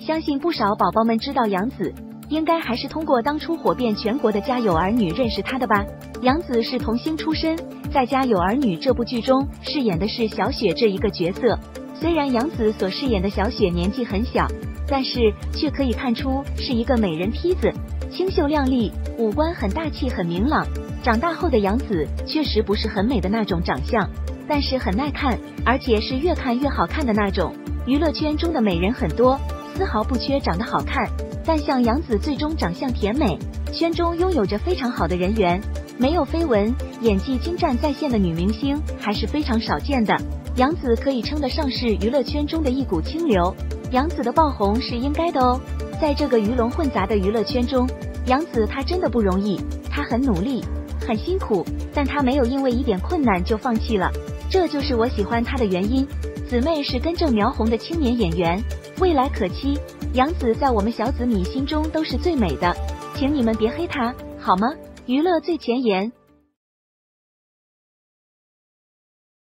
相信不少宝宝们知道杨紫，应该还是通过当初火遍全国的《家有儿女》认识她的吧？杨紫是童星出身，在《家有儿女》这部剧中饰演的是小雪这一个角色。虽然杨紫所饰演的小雪年纪很小，但是却可以看出是一个美人坯子，清秀靓丽，五官很大气很明朗。长大后的杨紫确实不是很美的那种长相，但是很耐看，而且是越看越好看的那种。娱乐圈中的美人很多，丝毫不缺长得好看，但像杨紫最终长相甜美，圈中拥有着非常好的人缘，没有绯闻，演技精湛在线的女明星还是非常少见的。杨紫可以称得上是娱乐圈中的一股清流，杨紫的爆红是应该的哦。在这个鱼龙混杂的娱乐圈中，杨紫她真的不容易，她很努力很辛苦，但她没有因为一点困难就放弃了，这就是我喜欢她的原因。姊妹是根正苗红的青年演员，未来可期。杨紫在我们小紫米心中都是最美的，请你们别黑她好吗？娱乐最前沿。